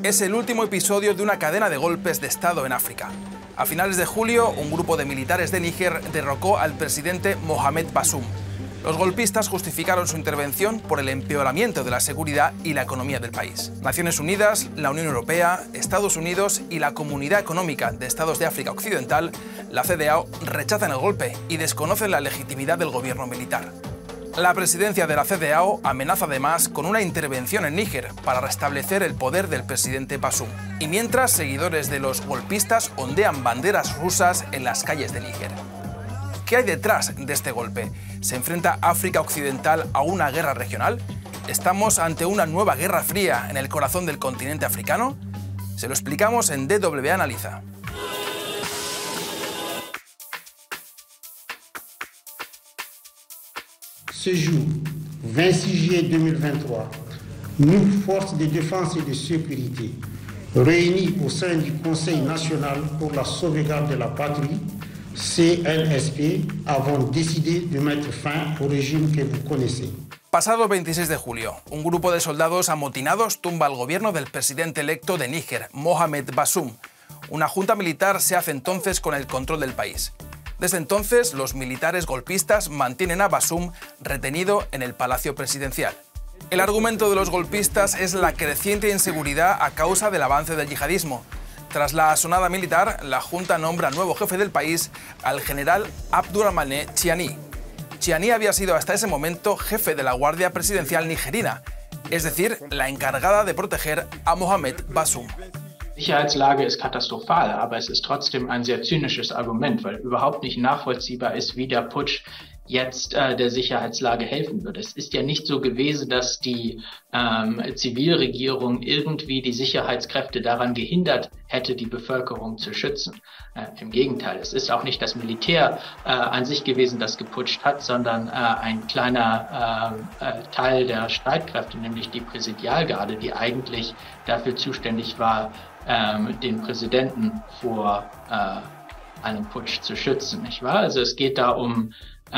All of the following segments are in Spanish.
Es el último episodio de una cadena de golpes de Estado en África. A finales de julio, un grupo de militares de Níger derrocó al presidente Mohamed Bazoum. Los golpistas justificaron su intervención por el empeoramiento de la seguridad y la economía del país. Naciones Unidas, la Unión Europea, Estados Unidos y la Comunidad Económica de Estados de África Occidental, la CEDEAO, rechazan el golpe y desconocen la legitimidad del gobierno militar. La presidencia de la CEDEAO amenaza además con una intervención en Níger para restablecer el poder del presidente Bazoum. Y mientras, seguidores de los golpistas ondean banderas rusas en las calles de Níger. ¿Qué hay detrás de este golpe? ¿Se enfrenta África Occidental a una guerra regional? ¿Estamos ante una nueva guerra fría en el corazón del continente africano? Se lo explicamos en DW Analiza. Ce jour, 26 juillet 2023, nous, forces de défense et de sécurité, réunis au sein du Conseil national pour la sauvegarde de la patrie, CNSP, avons décidé de mettre fin au régime que vous connaissez. Pasado 26 de julio, un grupo de soldados amotinados tumba al gobierno del presidente electo de Níger, Mohamed Bazoum. Una junta militar se hace entonces con el control del país. Desde entonces, los militares golpistas mantienen a Bazoum retenido en el Palacio Presidencial. El argumento de los golpistas es la creciente inseguridad a causa del avance del yihadismo. Tras la asonada militar, la Junta nombra nuevo jefe del país al general Abdourahmane Tiani. Tiani había sido hasta ese momento jefe de la Guardia Presidencial nigerina, es decir, la encargada de proteger a Mohamed Bazoum. Die Sicherheitslage ist katastrophal, aber es ist trotzdem ein sehr zynisches Argument, weil überhaupt nicht nachvollziehbar ist, wie der Putsch jetzt der Sicherheitslage helfen wird. Es ist ja nicht so gewesen, dass die Zivilregierung irgendwie die Sicherheitskräfte daran gehindert hätte, die Bevölkerung zu schützen. Im Gegenteil, es ist auch nicht das Militär an sich gewesen, das geputscht hat, sondern ein kleiner Teil der Streitkräfte, nämlich die Präsidialgarde, die eigentlich dafür zuständig war, den Präsidenten vor einem Putsch zu schützen, nicht wahr? Also es geht da um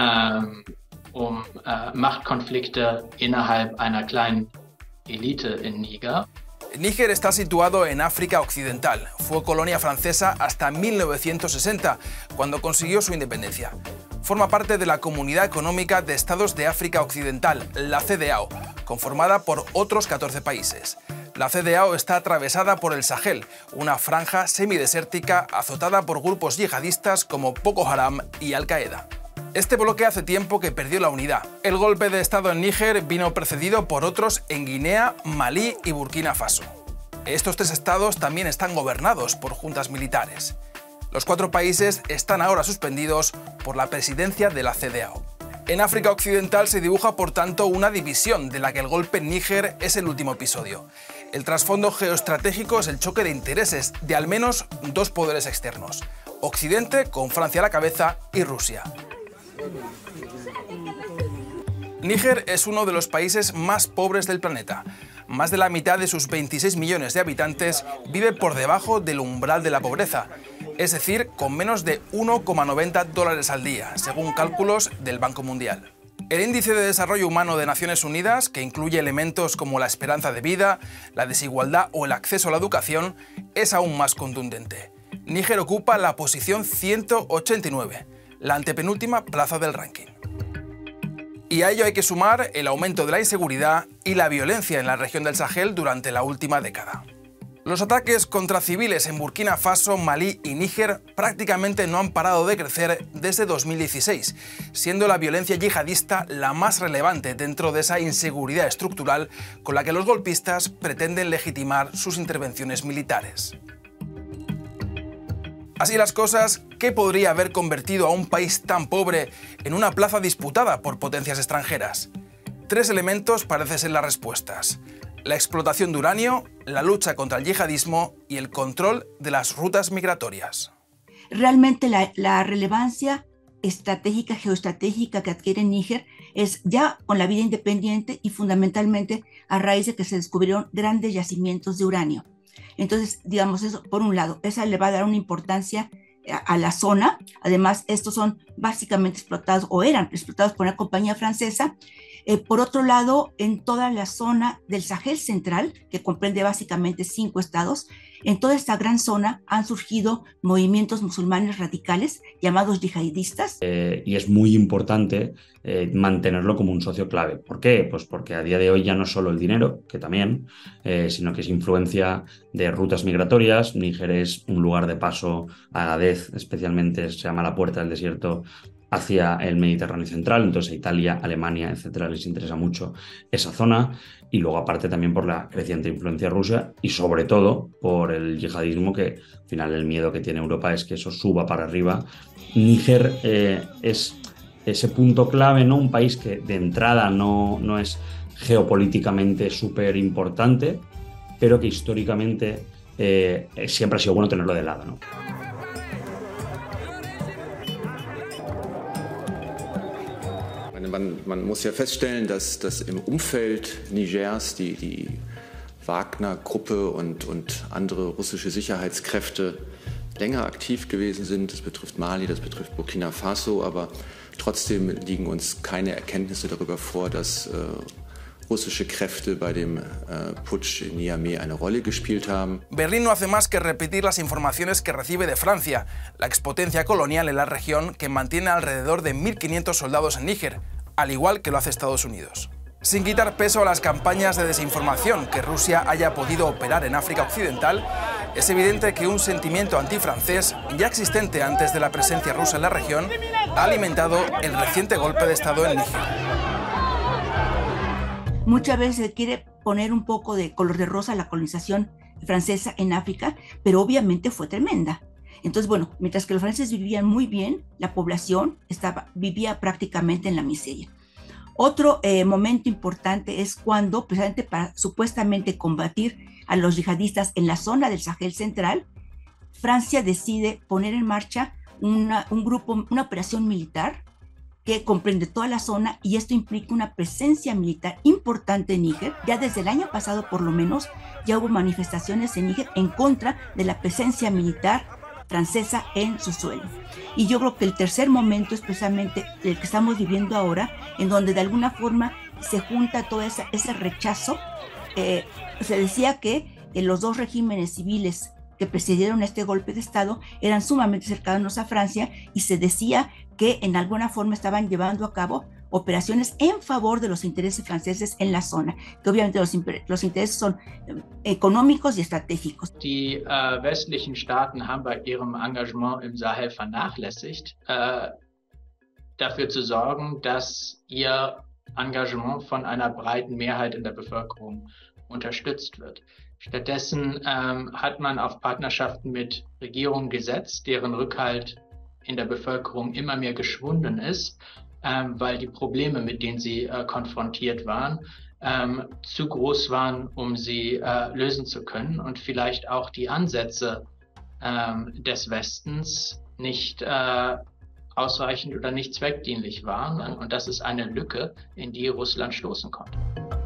Machtkonflikte innerhalb einer kleinen Elite in Níger. Níger está situado en África Occidental. Fue colonia francesa hasta 1960, cuando consiguió su independencia. Forma parte de la Comunidad Económica de Estados de África Occidental, la CEDEAO, conformada por otros 14 países. La CEDEAO está atravesada por el Sahel, una franja semidesértica azotada por grupos yihadistas como Boko Haram y Al-Qaeda. Este bloque hace tiempo que perdió la unidad. El golpe de Estado en Níger vino precedido por otros en Guinea, Malí y Burkina Faso. Estos tres estados también están gobernados por juntas militares. Los 4 países están ahora suspendidos por la presidencia de la CEDEAO. En África Occidental se dibuja, por tanto, una división de la que el golpe en Níger es el último episodio. El trasfondo geoestratégico es el choque de intereses de al menos 2 poderes externos: Occidente, con Francia a la cabeza, y Rusia. Níger es uno de los países más pobres del planeta. Más de la mitad de sus 26 millones de habitantes vive por debajo del umbral de la pobreza, es decir, con menos de $1,90 al día, según cálculos del Banco Mundial. El Índice de Desarrollo Humano de Naciones Unidas, que incluye elementos como la esperanza de vida, la desigualdad o el acceso a la educación, es aún más contundente. Níger ocupa la posición 189, la antepenúltima plaza del ranking. Y a ello hay que sumar el aumento de la inseguridad y la violencia en la región del Sahel durante la última década. Los ataques contra civiles en Burkina Faso, Malí y Níger prácticamente no han parado de crecer desde 2016, siendo la violencia yihadista la más relevante dentro de esa inseguridad estructural con la que los golpistas pretenden legitimar sus intervenciones militares. Así las cosas, ¿qué podría haber convertido a un país tan pobre en una plaza disputada por potencias extranjeras? 3 elementos parecen ser las respuestas: la explotación de uranio, la lucha contra el yihadismo y el control de las rutas migratorias. Realmente la relevancia estratégica, geoestratégica que adquiere Níger es ya con la vida independiente y fundamentalmente a raíz de que se descubrieron grandes yacimientos de uranio. Entonces, digamos, eso por un lado, esa le va a dar una importancia a la zona. Además, estos son básicamente explotados o eran explotados por una compañía francesa. Por otro lado, en toda la zona del Sahel central, que comprende básicamente 5 estados, en toda esta gran zona han surgido movimientos musulmanes radicales llamados yihadistas. Y es muy importante mantenerlo como un socio clave. ¿Por qué? Pues porque a día de hoy ya no es solo el dinero, que también, sino que es influencia de rutas migratorias. Níger es un lugar de paso, Agadez especialmente se llama la puerta del desierto, hacia el Mediterráneo central, entonces a Italia, Alemania, etcétera, les interesa mucho esa zona, y luego aparte también por la creciente influencia rusa y sobre todo por el yihadismo, que al final el miedo que tiene Europa es que eso suba para arriba. Níger es ese punto clave, ¿no? Un país que de entrada no es geopolíticamente súper importante, pero que históricamente siempre ha sido bueno tenerlo de lado, ¿no? Man muss ja feststellen, dass im Umfeld Nigers die Wagner-Gruppe und andere russische Sicherheitskräfte länger aktiv gewesen sind. Das betrifft Mali, das betrifft Burkina Faso, aber trotzdem liegen uns keine Erkenntnisse darüber vor, dass russische Kräfte bei dem Putsch in Niamey eine Rolle gespielt haben. Berlín no hace más que repetir las informaciones que recibe de Francia, la expotencia colonial en la región que mantiene alrededor de 1.500 soldados en Níger, al igual que lo hace Estados Unidos. Sin quitar peso a las campañas de desinformación que Rusia haya podido operar en África Occidental, es evidente que un sentimiento antifrancés, ya existente antes de la presencia rusa en la región, ha alimentado el reciente golpe de Estado en Níger. Muchas veces se quiere poner un poco de color de rosa a la colonización francesa en África, pero obviamente fue tremenda. Entonces, bueno, mientras que los franceses vivían muy bien, la población vivía prácticamente en la miseria. Otro momento importante es cuando, precisamente para supuestamente combatir a los yihadistas en la zona del Sahel central, Francia decide poner en marcha una operación militar que comprende toda la zona, y esto implica una presencia militar importante en Níger. Ya desde el año pasado, por lo menos, ya hubo manifestaciones en Níger en contra de la presencia militar francesa en su suelo. Y yo creo que el tercer momento es precisamente el que estamos viviendo ahora, en donde de alguna forma se junta todo ese rechazo. Se decía que los dos regímenes civiles que precedieron este golpe de Estado eran sumamente cercanos a Francia, y se decía que en alguna forma estaban llevando a cabo operaciones en favor de los intereses franceses en la zona, que obviamente los intereses son económicos y estratégicos. Die westlichen Staaten haben bei ihrem Engagement im Sahel vernachlässigt, dafür zu sorgen, dass ihr Engagement von einer breiten Mehrheit in der Bevölkerung unterstützt wird. Stattdessen hat man auf Partnerschaften mit Regierungen gesetzt, deren Rückhalt in der Bevölkerung immer mehr geschwunden ist, weil die Probleme, mit denen sie konfrontiert waren, zu groß waren, um sie lösen zu können, und vielleicht auch die Ansätze des Westens nicht ausreichend oder nicht zweckdienlich waren. Und das ist eine Lücke, in die Russland stoßen konnte.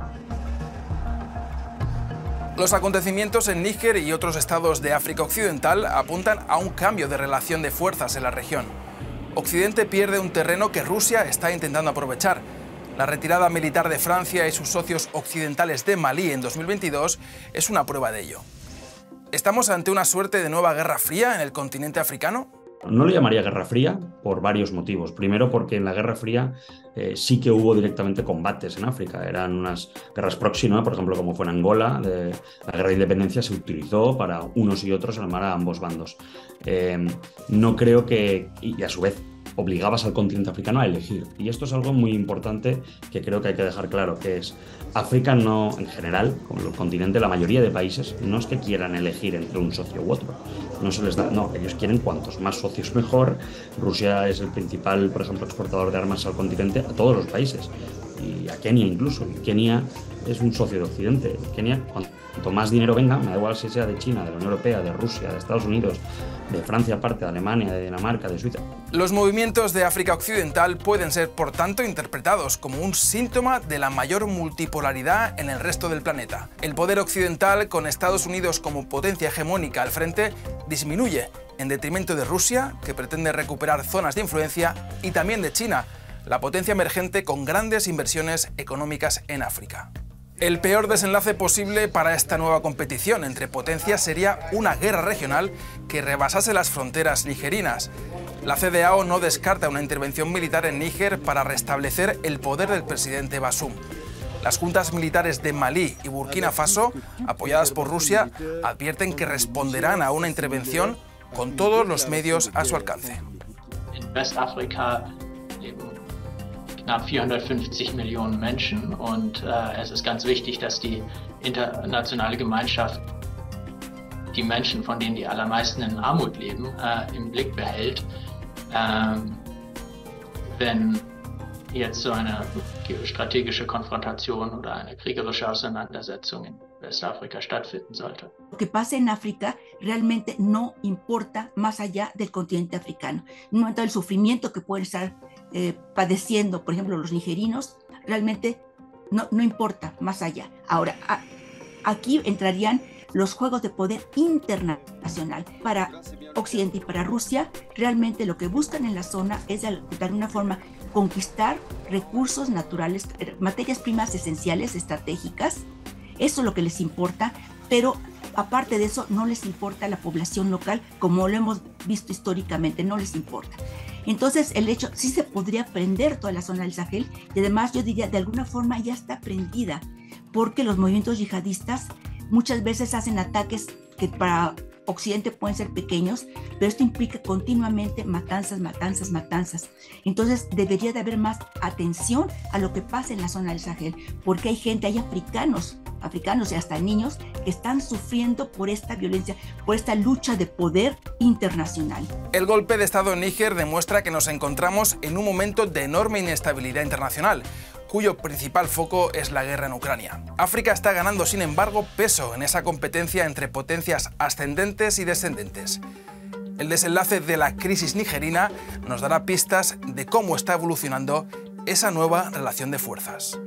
Los acontecimientos en Níger y otros estados de África Occidental apuntan a un cambio de relación de fuerzas en la región. Occidente pierde un terreno que Rusia está intentando aprovechar. La retirada militar de Francia y sus socios occidentales de Malí en 2022 es una prueba de ello. ¿Estamos ante una suerte de nueva guerra fría en el continente africano? No lo llamaría guerra fría por varios motivos. Primero, porque en la guerra fría sí que hubo directamente combates en África. Eran unas guerras proxy, ¿no? Por ejemplo, como fue en Angola, la guerra de independencia se utilizó para unos y otros armar a ambos bandos. No creo que, y a su vez, obligabas al continente africano a elegir. Y esto es algo muy importante que creo que hay que dejar claro, que es África no, en general, como el continente, la mayoría de países, no es que quieran elegir entre un socio u otro. No se les da, no, ellos quieren cuantos más socios mejor. Rusia es el principal, por ejemplo, exportador de armas al continente, a todos los países. Y a Kenia incluso. Y Kenia es un socio de Occidente. Kenia, cuanto más dinero venga, me da igual si sea de China, de la Unión Europea, de Rusia, de Estados Unidos, de Francia aparte, de Alemania, de Dinamarca, de Suiza. Los movimientos de África Occidental pueden ser, por tanto, interpretados como un síntoma de la mayor multipolaridad en el resto del planeta. El poder occidental, con Estados Unidos como potencia hegemónica al frente, disminuye en detrimento de Rusia, que pretende recuperar zonas de influencia, y también de China, la potencia emergente con grandes inversiones económicas en África. El peor desenlace posible para esta nueva competición entre potencias sería una guerra regional que rebasase las fronteras nigerinas. La CEDEAO no descarta una intervención militar en Níger para restablecer el poder del presidente Bazoum. Las juntas militares de Malí y Burkina Faso, apoyadas por Rusia, advierten que responderán a una intervención con todos los medios a su alcance. In Westafrika leben knapp 450 Millionen Menschen und es ist ganz wichtig, dass die internationale Gemeinschaft die Menschen, von denen die allermeisten in Armut leben, im Blick behält, wenn jetzt so eine geostrategische Konfrontation oder eine kriegerische Auseinandersetzung in Westafrika stattfinden sollte. Lo que pasa en África realmente no importa más allá del continente africano. No importa el sufrimiento que pueden estar padeciendo, por ejemplo, los nigerinos, realmente no importa más allá. Ahora, aquí entrarían los juegos de poder internacional. Para Occidente y para Rusia, realmente lo que buscan en la zona es de alguna forma conquistar recursos naturales, materias primas esenciales, estratégicas. Eso es lo que les importa, pero aparte de eso no les importa la población local, como lo hemos visto históricamente, no les importa. Entonces el hecho, sí se podría prender toda la zona del Sahel, y además yo diría de alguna forma ya está prendida, porque los movimientos yihadistas muchas veces hacen ataques que para Occidente pueden ser pequeños, pero esto implica continuamente matanzas. Entonces debería de haber más atención a lo que pasa en la zona del Sahel, porque hay africanos y hasta niños que están sufriendo por esta violencia, por esta lucha de poder internacional. El golpe de Estado en Níger demuestra que nos encontramos en un momento de enorme inestabilidad internacional, cuyo principal foco es la guerra en Ucrania. África está ganando, sin embargo, peso en esa competencia entre potencias ascendentes y descendentes. El desenlace de la crisis nigerina nos dará pistas de cómo está evolucionando esa nueva relación de fuerzas.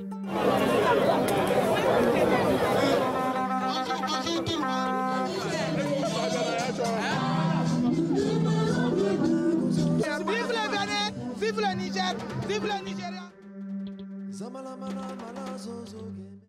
Vive le Niger, vive le Nigeria.